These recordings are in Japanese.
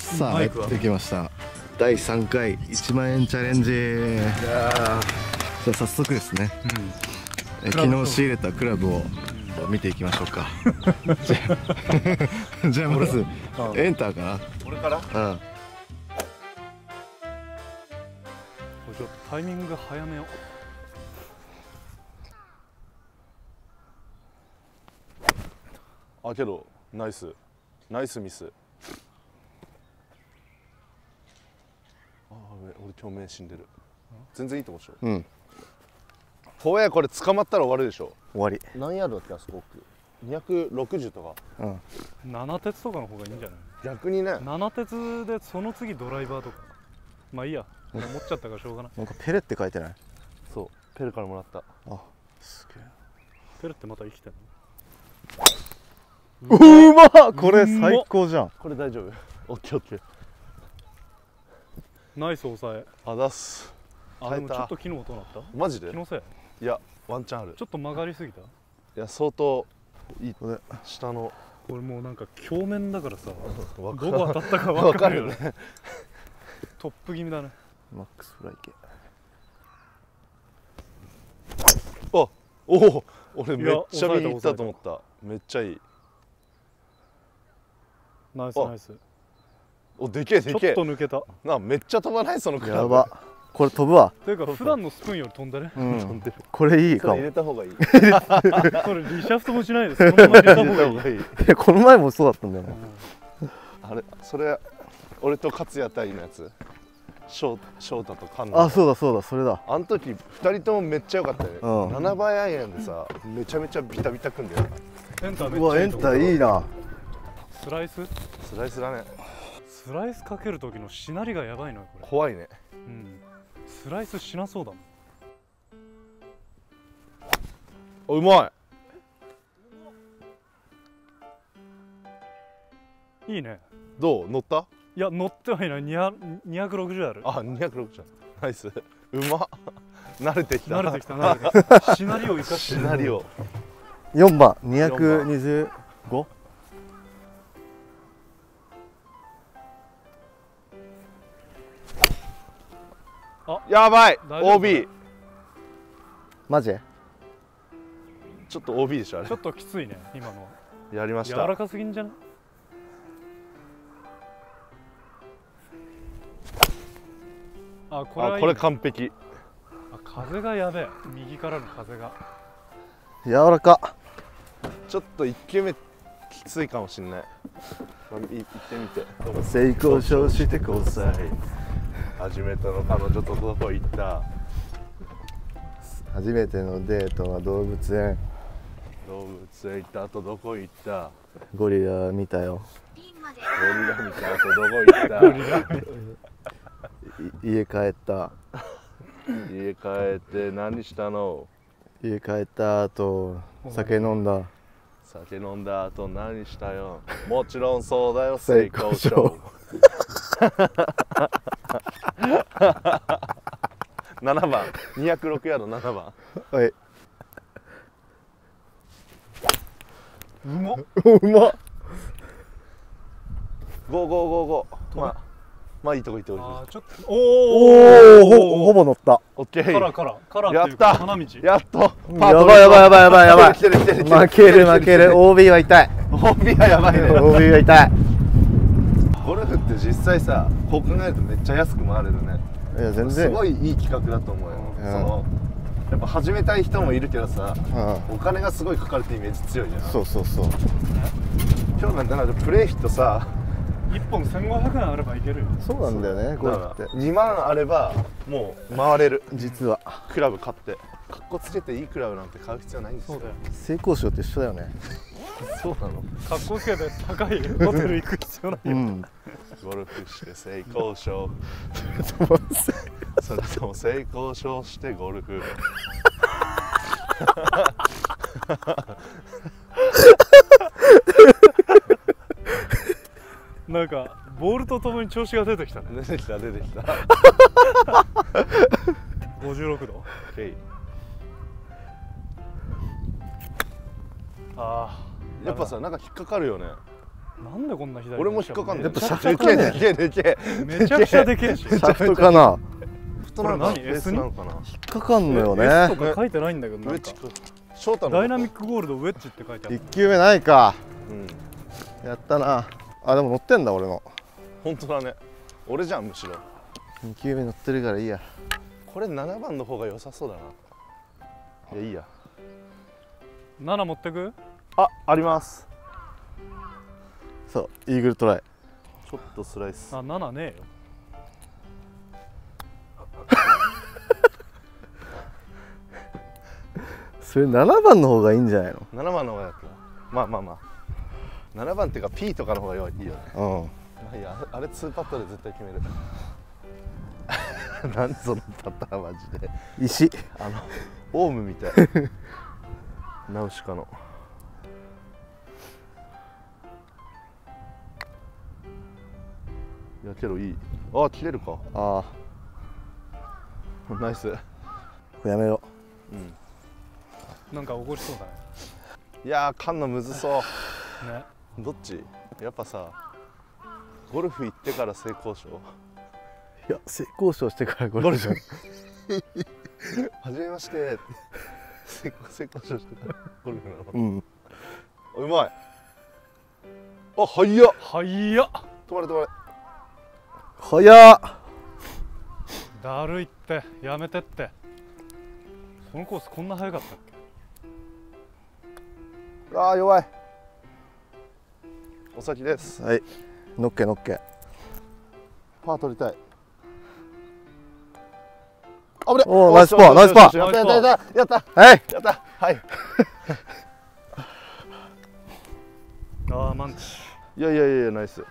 さあやってきました。第3回1万円チャレンジ。じゃあ早速ですね、昨日仕入れたクラブを見ていきましょうか。じゃあまずエンターかな。 俺から。 ちょっとタイミング早めよけどナイスミス。俺今日目死んでる。全然いいと思うでしょ。フォアこれ捕まったら終わるでしょ。 終わり。 何ヤードだっけ、あそこ260とか。 7鉄とかの方がいいんじゃない。 逆にね、 7鉄でその次ドライバーとか。まあいいや、持っちゃったからしょうがない。 なんかペレって書いてない。 そう、ペルからもらった。 すげえ。 ペルってまた生きてんうまっ、これ最高じゃん。 これ大丈夫。オッケーオッケー。 ナイス抑え。 出す。 でもちょっと昨日音鳴った。 マジで。 気のせい。 いや、ワンチャンある。 ちょっと曲がりすぎた。 いや、相当いい。下のこれもうなんか鏡面だからさ、どこ分当たったか分かるよね。 ね。 トップ気味だね。 マックスフライ系。 おお、俺めっちゃ見に行ったと思った。めっちゃいい。 ナイスナイス。 でけえでけえ。 ちょっと抜けた。 めっちゃ飛ばない、そのクラブ。 やば。これ飛ぶわ。 というか普段のスプーンより飛んでね。 これいいかも。 入れた方がいい。 これリシャフトもしないでそのまま入れた方がいい。 この前もそうだったんだよね。 あれ、それ俺と勝也対のやつ。翔太と菅野。 そうだそうだ、それだ。 あの時2人ともめっちゃ良かったよね。7倍アイアンでさ、めちゃめちゃビタビタくんだよ。 エンターめっちゃいい。 うわ、エンターいいな。 スライスだね。 スライスかける時のしなりがやばいのよこれ。 怖いね。 スライスしなそうだもん。うまい。いいね。 どう、乗った？ いや乗ってはいない。260ある。 260。ナイス。うまっ。慣れてきた。 慣れてきた。しなりを生かして。 しなりを。 4番225。 やばい。 大丈夫 OB。 マジ？ ちょっと OB でしょあれ。 ちょっときついね今のは。 やりました。 柔らかすぎんじゃない？ これ完璧。 風がやべえ。右からの風が柔らか。 ちょっと1球目きついかもしれない。行ってみて。 成功してください。 初めての彼女とどこ行った？ 初めてのデートは動物園。 動物園行った後どこ行った？ ゴリラ見たよ。 ゴリラ見た後どこ行った？ 家帰った。 家帰って何したの？ 家帰った後酒飲んだ。 酒飲んだ後何したよ？もちろんそうだよ、成功ショー。7番206ヤード7番。 はい。 うまっ。 うまっ。 5まあいいとこ行っておいて。 ちょっとほぼ乗った。 オッケー。 カラやった。 花道。 やっと。 やばい。 来てる。 負ける。OB は痛い。 OB はやばいね。 OB は痛い。 ゴルフって実際さ、こう考えるとめっちゃ安く回れるね。 いや全然。 すごいいい企画だと思うよ。やっぱ始めたい人もいるけどさ、お金がすごいかかるってイメージ強いじゃん。 そう。 今日なんてなんかプレーヒットさ、 1本1500円あればいけるよ。 そうなんだよね、ゴルフって。 2万あればもう回れる。 実はクラブ買ってかっこつけていいクラブなんて買う必要ないんですよ。 そうだよ。 成功しようと一緒だよね。 そうなの。 かっこつけて高いホテル行く必要ないよ。 ゴルフして成功しよう。それとも成功しようしてゴルフ。 なんかボールとともに調子が出てきたね。 出てきた。 56度。 やっぱさ、なんか引っかかるよね。 なんでこんな左。 俺も引っかかんねえ。 やっぱシャフトかね。 でけえ。 めちゃくちゃでけえし。 シャフトかな。 太なのかな。S なのかな。 引っかかんのよね。 S とか書いてないんだけど、なんか翔太のダイナミックゴールドウェッジって書いてある。 1球目ないか。 うん。 やったな。あ、でも乗ってんだ俺の。 本当だね。俺じゃんむしろ。 2球目乗ってるからいいや。 これ7番の方が良さそうだな。いやいいや。 7持ってく？ あります。 そう、イーグルトライ。 ちょっとスライス。 あ、7ねえよ。 それ7番の方がいいんじゃないの。 7番の方がやった。まあ7番っていうか P とかの方がいいよね。 うん。 いやあれ2パットで絶対決める。何そのパターンマジで。 石。 オウムみたい。ナウシカの。いやけどいい。あ、切れるか。 ああ。 ナイス。 これやめようん。 なんか怒りそうだね。 いやー、カンナむずそう。 ね。 どっち？やっぱさ、ゴルフ行ってから性交渉。 う。いや、性交渉してからゴルフ。 はじめまして。性交渉してからゴルフなの。 うん。 うまい。あ、早っ。 早っ。 止まれ止まれ。 早っ。 だるいって、やめてって。このコースこんな早かったっけ？ ああ、弱い。お先です。 はい。のっけのっけ。 パー取りたい。あぶね。 おお、ナイスパー、ナイスパー。 やったやったやったやった。 はい。 やったはい。 ああ、マンチ。 いやいやいやナイス。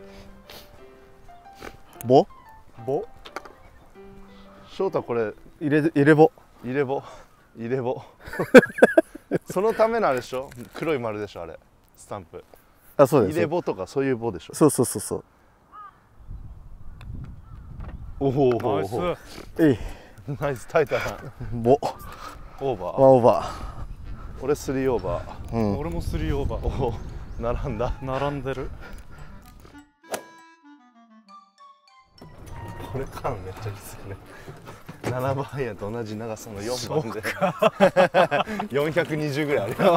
ボ？ ボ？ 翔太これ入れボ。 入れボ。そのためのあれでしょ。黒い丸でしょあれ。スタンプ。 あ、そうです。 入れボとかそういうボでしょ。 そうそうそうそう。 おお。 ナイス。 えい。 ナイスタイタな。 ボ。 オーバー。 ワンオーバ俺3オーバー。 ー。うん。 俺も3オーバー。 おお。並んだ。 並んでる。 これ感めっちゃきついね。7番アイアンと同じ長さの4番で420ぐらいあるよ。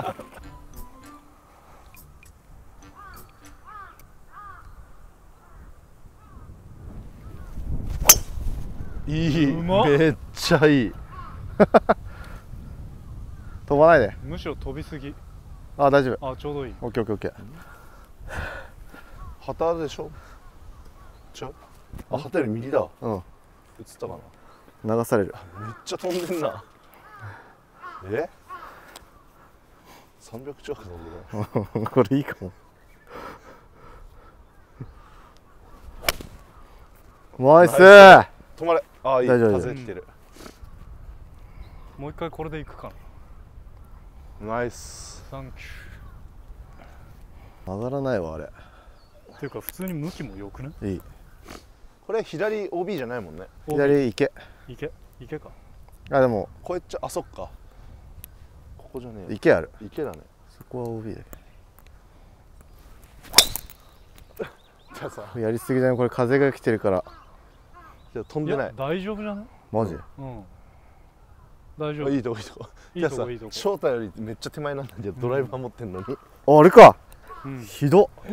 いい。 うまっ。 めっちゃいい。 飛ばないで。 むしろ飛びすぎ。 あ、大丈夫。 あ、ちょうどいい。 オッケーオッケーオッケー。 旗でしょ。あ、旗より右だ。 うん。 映ったかな。 流される。 めっちゃ飛んでんな。え？300近く飛んでる。 これいいかも。ナイスー。 止まれ。ああ、いい。 大丈夫風来てる。 もう一回これでいくかな。 ナイス。 サンキ曲がらないわあれ。 ュー。っていうか普通に向きも良くね。 いい。 これ左 OB じゃないもんね。 左行け。 池か。 あ、でもこうやっちゃ、あ、そっか。ここじゃねえよ。 池ある。 池だね。 そこは OB だじゃあさ、 けど。やりすぎだね。これ風が来てるから。 じゃあ飛んでない。 大丈夫じゃない？ マジ？ うん。大丈夫。 いいとこいいとこ。 いいとこいいとこ。 翔太よりめっちゃ手前なんだけど、ドライバー持ってんのに。 あれか。ひどっ。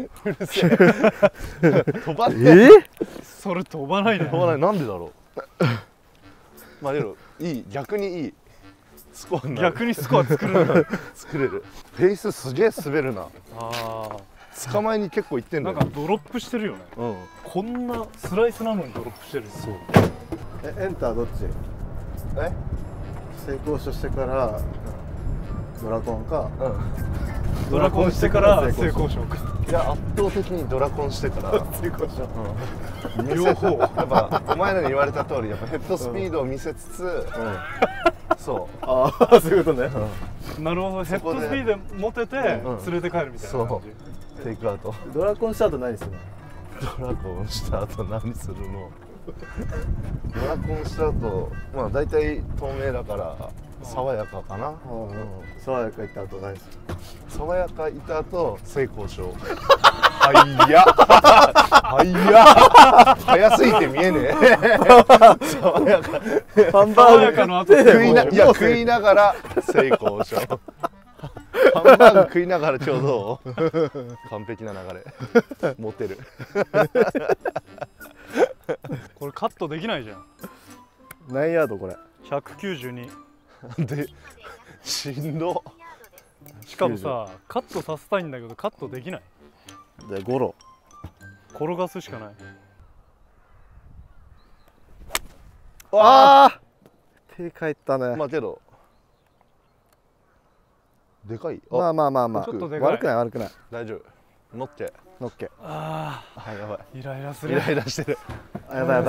飛ばねそれ飛ばないで。 飛ばない。なんでだろう。まあでもいい。逆にいい。スコアになる。 逆にスコア作るんだ。 作れる。フェイスすげえ滑るな。 ああ。 捕まえに結構いってんだよ。 なんかドロップしてるよね。 うん。 こんなスライスなのにドロップしてる。そう。 エンターどっち？ え？ 成功してからドラコンか。 ドラコンしてから成功しようか。 いや、圧倒的にドラコンしてから成功しよう。 両方やっぱお前らに言われた通りやっぱヘッドスピードを見せつつ、そうああ、そういうことね。 なるほど。ヘッドスピード持てて連れて帰るみたいな感じ。 テイクアウト。 ドラコンした後何するの？ ドラコンした後何するの？ドラコンした後、まあ大体透明だから爽やかかな。 爽やか行った後何する？ 爽やかいた後性交渉。早すぎて見えねえ。爽やか。 ハンバーグの後食いながら性交渉。ハンバーグ食いながらちょうど完璧な流れ。モテる。 これカットできないじゃん。 何ヤードこれ？ 192。 でしんど。 しかもさ、カットさせたいんだけどカットできない。 でゴロ。 転がすしかない。 ああ手返ったね。 まあけどでかい。 まあちょっとでかい。 悪くない悪くない。 大丈夫。乗っけ。 ノッケ。 ああ、やばい。 あ、イライラする。 イライラしてる。 やばい。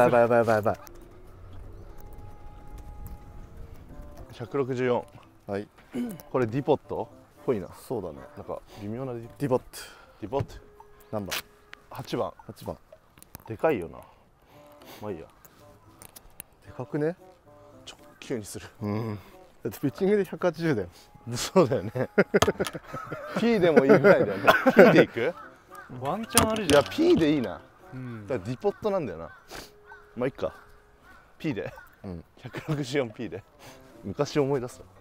164。 はい。 これディポットっぽいな。 そうだね。 なんか微妙なデディボット。 ィポット。 何番 8番。 ？8番。 でかいよな。まあいいや。 でかくね？ 直球にする。 だってピッチングで180だよ。 そうだよね。P でもいいぐらいだよね。P でいく？ ワンチャンあるじゃん。 いや P でいいな。 うんだからディポットなんだよな。まあいっか。P で。164P で。昔思い出すわ。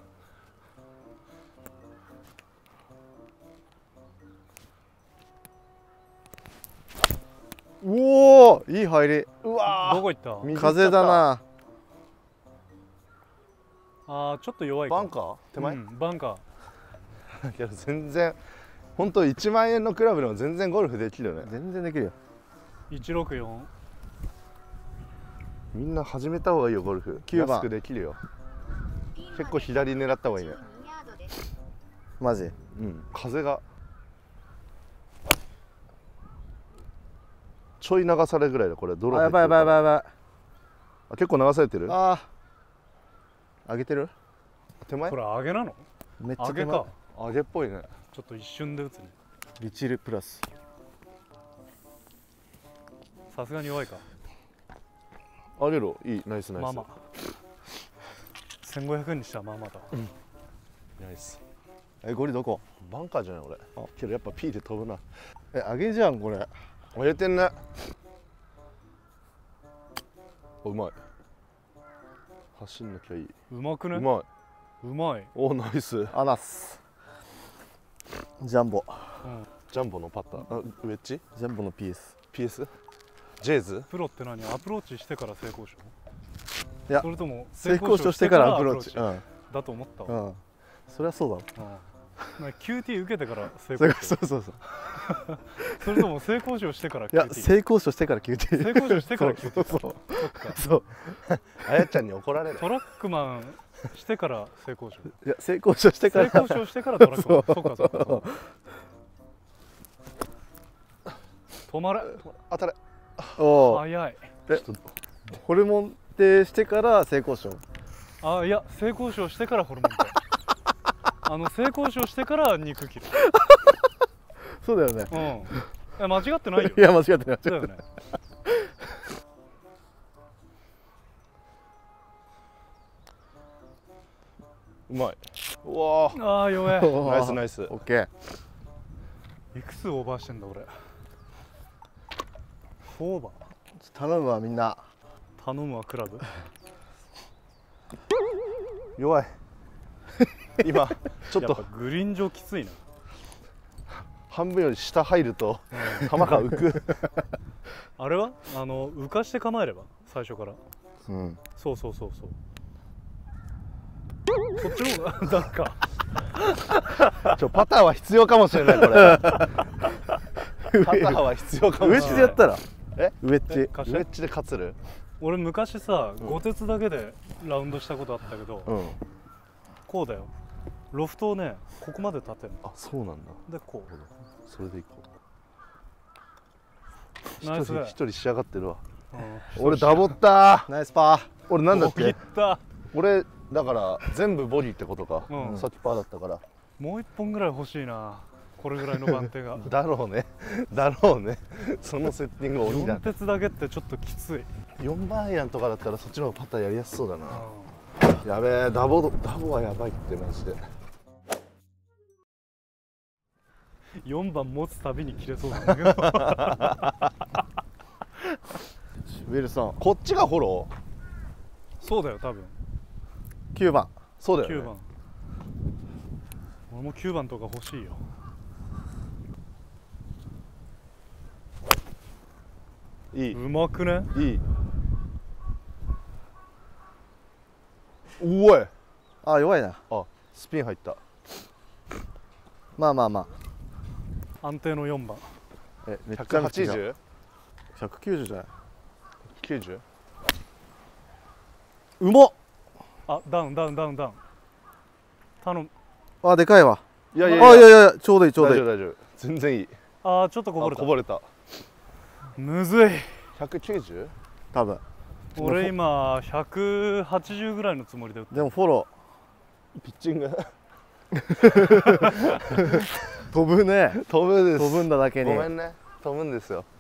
おおいい入り。 うわどこ行った？ ー。 風だな。 ああ、ちょっと弱いか。 バンカー？手前？ バンカけど全然本当1万円のクラブでも全然ゴルフできるよね。 全然できるよ。 ー。164。 みんな始めた方がいいよゴルフ。 9番安くできるよ。結構左狙った方がいいね。 マジ？ 風がちょい流されるぐらいだこれ。ドローやばい。 あ、結構流されてる。 ああ上げてる？ 手前これ上げなの？ めっちゃ上げか。 上げっぽいね。 ちょっと一瞬で打つね。 リチルプラス。 さすがに弱いか。 上げろ。いい。ナイスナイス。 まあまあ。1500円にしたらまあまあだ。 ナイス。 ゴリどこ？ バンカーじゃない俺。けどやっぱ P で飛ぶな。 上げじゃんこれ。 上げてんね。うまい。走んなきゃいい。 うまくね？ うまい。 うまい。 お、ナイス。 アナス。ジャンボ。 ジャンボのパター。あ、ウェッジ？ ジャンボの PS。 PS？ジェイズ？ プロって何？アプローチしてから成功賞？ いやそれとも成功してからアプローチ。 だと思ったわ。 そりゃそうだろ。 QT 受けてから成功賞。 そうそれとも成功賞してから QT？ いや成功賞してから QT。 成功賞してから QT。 そうあやちゃんに怒られる。 トラックマンしてから成功賞。 いや成功賞してから。 成功賞してからトラックマン。そうか。止まれ。 当たれ。 おお。 早い。 ホルモンってしてから成功賞。 あ、いや成功賞してからホルモンって。成功賞してから肉切る。 そうだよね。 間違ってないよ。 いや間違ってない。 だよね。 うまい。うわー。 ああ弱い。 ナイスナイス。 オッケー。 いくつオーバーしてんだ俺。4オーバー。 頼むわみんな。 頼むわクラブ。 弱い。今ちょっとグリーン上きついな。 半分より下入ると球が浮く。 あれは浮かして構えれば最初から。そう。そっちの方がなんかパターは必要かもしれないこれ。パターは必要かもしれない。 ウェッジでやったら？ウェッジ。 ウェッジで勝つる？ 俺昔さ5鉄だけでラウンドしたことあったけど、こうだよ。ロフトをねここまで立てるの。 あ、そうなんだ。 でこう。 それでいこう。 ナイス。 一人仕上がってるわ。俺ダボったー。 ナイスパー。 俺なんだっけ？ た。 俺だから全部ボギーってことか。さっきパーだったから。 もう1本ぐらい欲しいな。これぐらいの番手が。 だろうね。そのセッティング鬼だ。 4鉄だけってちょっときつい。 4番アイアンとかだったらそっちの方がパターやりやすそうだな。 やべえ、ダボはやばいってマジで。 4番持つたびに切れそうなんだけど。 ウィルソンこっちがフォロー。 そうだよ多分。 9番。 そうだよ、ね、 9番。俺も9番とか欲しいよ。 いい、 うまくね。 いい。おい、 あ、弱いな。 あ、スピン入った。 まあまあま安定の4番。 あ。めっちゃめちゃ 180？ 190じゃない。 90？ うまっ。 あ、ダウン。頼む。 あ、でかいわ。 いや、 いや、ちょうどいいちょうどいい。 大丈夫。全然いい。 あ、ちょっとこぼれた。 こぼれた。 むずい。 190？ 多分。 俺今180ぐらいのつもりで打って。 でもフォロピッチングー飛ぶね。 飛ぶです。 飛ぶんだだけに。 ごめんね、飛ぶんですよ。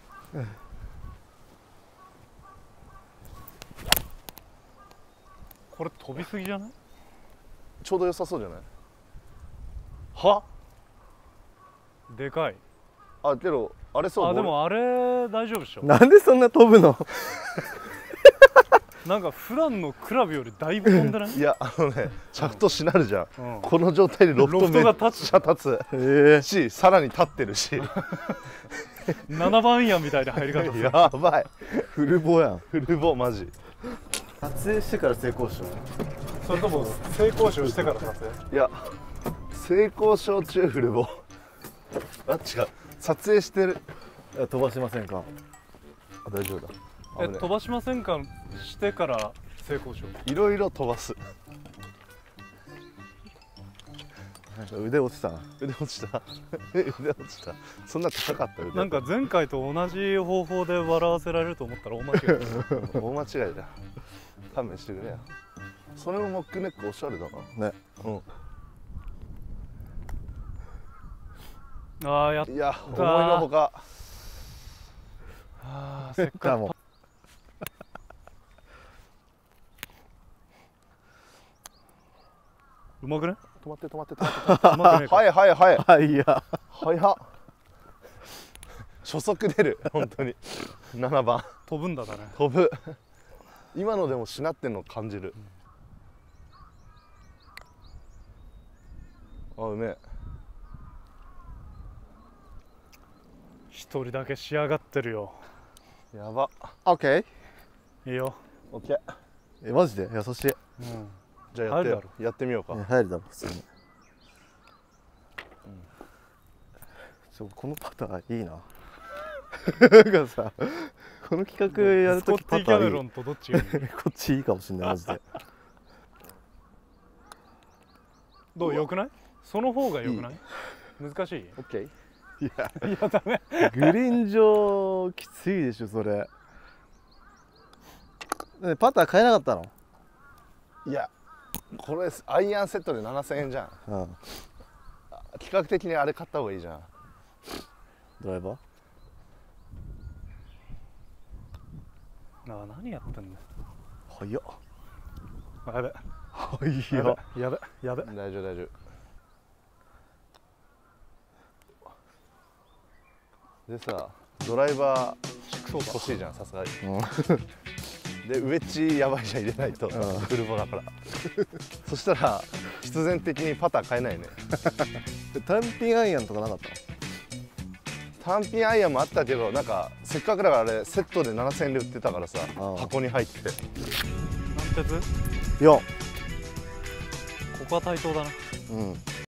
これ飛びすぎじゃない？ ちょうど良さそうじゃない？は？ でかい。 あ、けどあれそう。 あ、でもあれ大丈夫でしょ。 なんでそんな飛ぶの？ なんか普段のクラブよりだいぶ飛んでない？ いや、シャフトしなるじゃん、 うん、 この状態でロフトめっロフトが立つちゃ立つし、さらに立ってるし 7番アイアンみたいな入り方する。 やばい、 フルボやん。 フルボマジ。 撮影してから成功しよそれとも成功しをしてから撮影？ いや、成功症中フルボ。あ、違う、撮影してる。 う。飛ばしませんか？ あ、大丈夫だ。 飛ばしませんかしてから成功しよう。 いろいろ飛ばす。 腕落ちたな。 腕落ちた腕落ちた。そんな高かった腕。 なんか前回と同じ方法で笑わせられると思ったら大間違い。 大間違いじゃん。勘弁してくれや。それもモックネックおしゃれだな。 ね。 うん。 ああ、やった。 いや、思いのほか。 ああ、せっかく。うまくね？ 止まって。 うまくねえか。 はい。 はいや。 早っ。初速出る、本当に。7番。 飛ぶんだね。 飛ぶ。今のでもしなってんの感じる。あ、うめえ。 一人だけ仕上がってるよ。 やば。 オッケいいよ。 オッケー。 ー。マジで優しい。 うん。 じゃあ入るだろやってみようか。 入るだろ普通に。このパターンいいな。なんかさ、この企画やるときスコッティ・キャメロンとどっちがいい？ こっちいいかもしれないマジで。 どう？よくない？その方がよくない？難しい？ オッケー。 いや、 いやダメ。 グリーン上きついでしょそれ。ね、パター変えなかったの？ いや、これアイアンセットで7000円じゃん。 うん。 企画的にあれ買った方がいいじゃん。 ドライバー？ 何やってんの？ 早っ。 やべ。 早っ。 やべ。 大丈夫。でさ、ドライバー欲しいじゃん、さすがに。で、ウェッジやばいじゃん、入れないと。フルボだから。そしたら必然的にパター変えないね。 単品アイアンとかなかったの？ 単品アイアンもあったけど、なんかせっかくだからあれセットで7000円で売ってたからさ、箱に入って。 何鉄？ 4。 ここは対等だな。 うん。